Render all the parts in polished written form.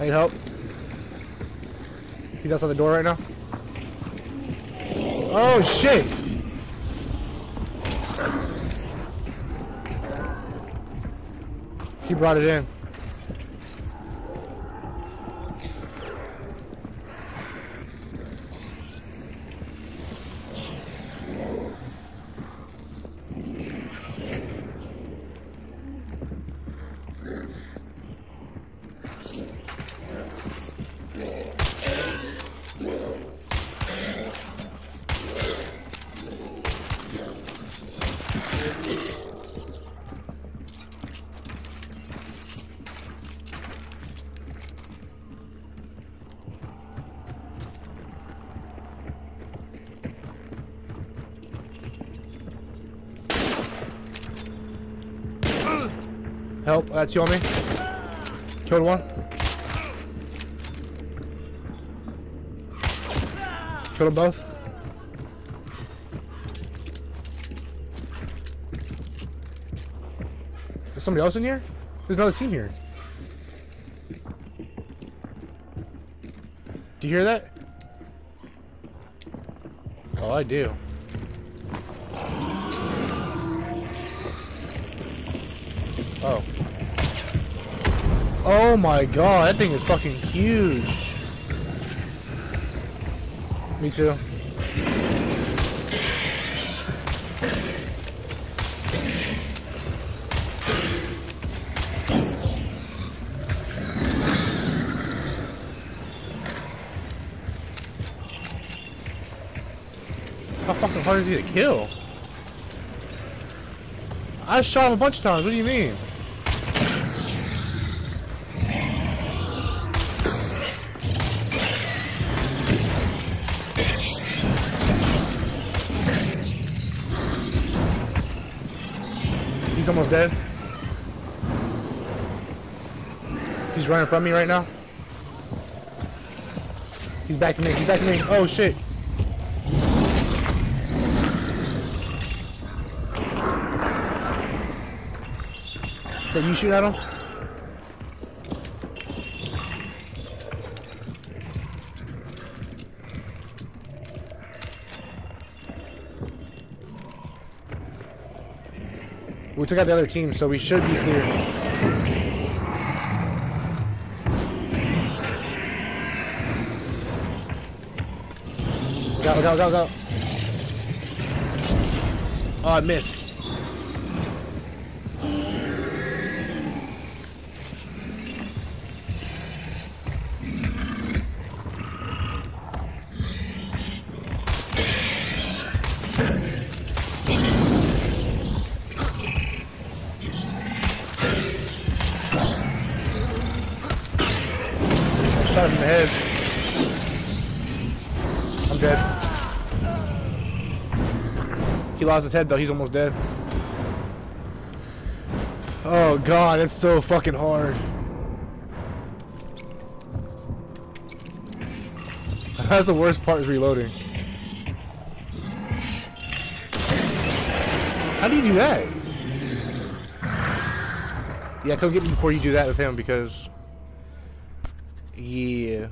I need help. He's outside the door right now. Oh shit! He brought it in. Help, that's you on me. Killed one. Killed them both. There's somebody else in here? There's another team here. Do you hear that? Oh, I do. Oh. Oh my god, that thing is fucking huge. Me too. How fucking hard is he to kill? I shot him a bunch of times, what do you mean? He's almost dead. He's running from me right now. He's back to me. He's back to me. Oh shit. Is that you shooting at him? We took out the other team, so we should be clear. Go, go, go, go. Oh, I missed. Shot him in the head. I'm dead. He lost his head though, he's almost dead. Oh god, it's so fucking hard. That's the worst part, is reloading. How do you do that? Yeah, come get me before you do that with him, because... Yeah.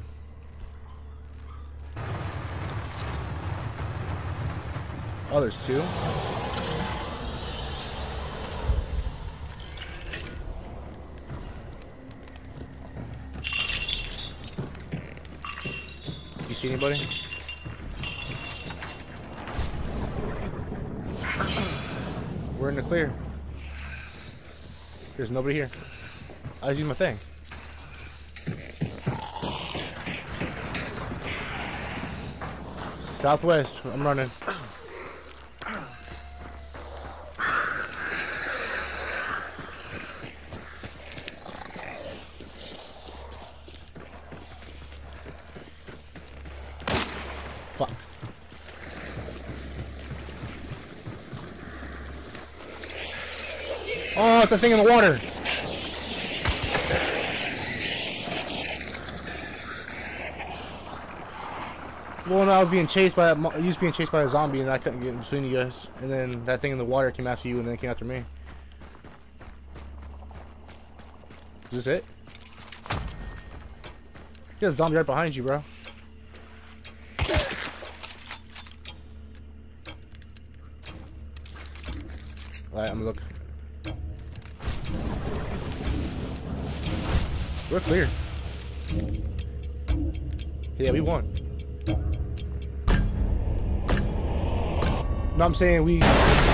Oh, there's two. You see anybody? We're in the clear. There's nobody here. I just used my thing. Southwest, I'm running. Fuck. Oh, it's the thing in the water. Well, no, I was being chased by you was being chased by a zombie, and I couldn't get in between you guys. And then that thing in the water came after you, and then it came after me. Is this it? There's a zombie right behind you, bro. Alright, I'm gonna look. We're clear. Yeah, we won. No, I'm saying we